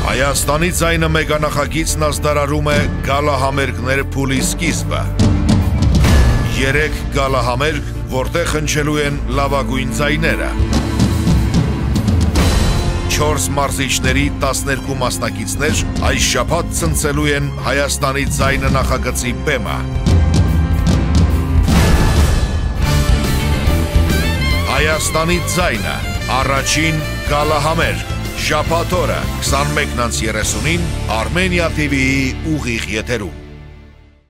Հայաստանի ձայնը մեգանախագիծն ազդարարում է գալահամերգներ փուլի սկիզբը։ 3 գալահամերգ, որտեղ հնչելու են լավագույն ձայները։ 4 մարզիչների 12 մասնակիցներ այս շաբաթ ցնցելու են Հայաստանի ձայնը նախագծի բեմը։ Հայաստանի ձայնը, առաջին գալահամերգ, շաբաթ օրը 21:30-ին Armenia TV-ի ուղիղ եթերում։